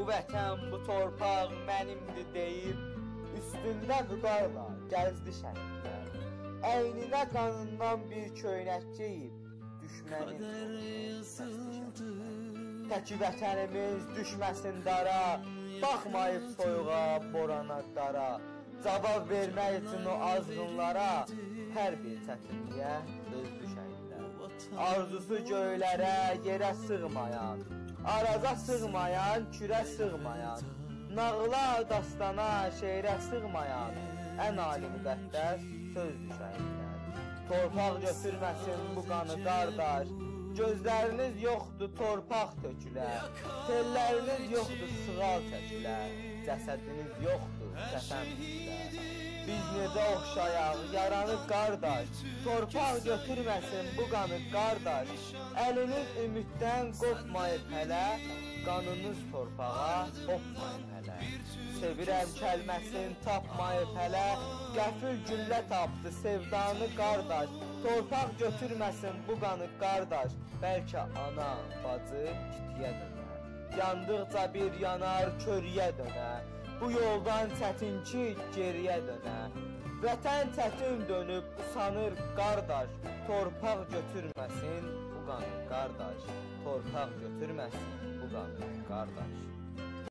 Bu vətən, bu torpaq mənimdir deyib, üstündə vüqarla gəzdi şəhidlər. Əyninə qanından bir köynək geyib, düşmənin təki vətənimiz düşməsin dara, baxmayıb soyuğa, borana, dara. Cavab vermək üçün o azğınlara, hər bir çətinliyə dözdü şəhidlər. Arzusu göylərə, yerə sığmayan, araza sığmayan, kürə sığmayan, nağla, dastana, şeirə sığmayan, ən ali müqəddəs sözdü şəhidlər. Torpaq götürməsin bu qanı qardaş, gözləriniz yoxdur torpaq tökülə, telləriniz yoxdur sığal çəkilə, cəsədiniz yoxdur kəfən tükilə. Biz necə oxşayaq yaranı qardaş, torpaq götürməsin bu qanı qardaş, əliniz ümiddən qopmayıb hələ, qanınız torpağa hopmayıb hələ. Sevirəm kəlməsini tapmayıb hələ, qəfil güllə tapdı sevdanı qardaş, torpaq götürməsin bu qanı qardaş, bəlkə ana, bacı kitiyə dönər. Yandıqca bir yanar körüyə dönər, bu yoldan çətin ki geriyə dönər. Vətən çətin dönüb usanır qardaş, torpaq götürməsin bu qanı qardaş, torpaq götürməsin bu qanı qardaş.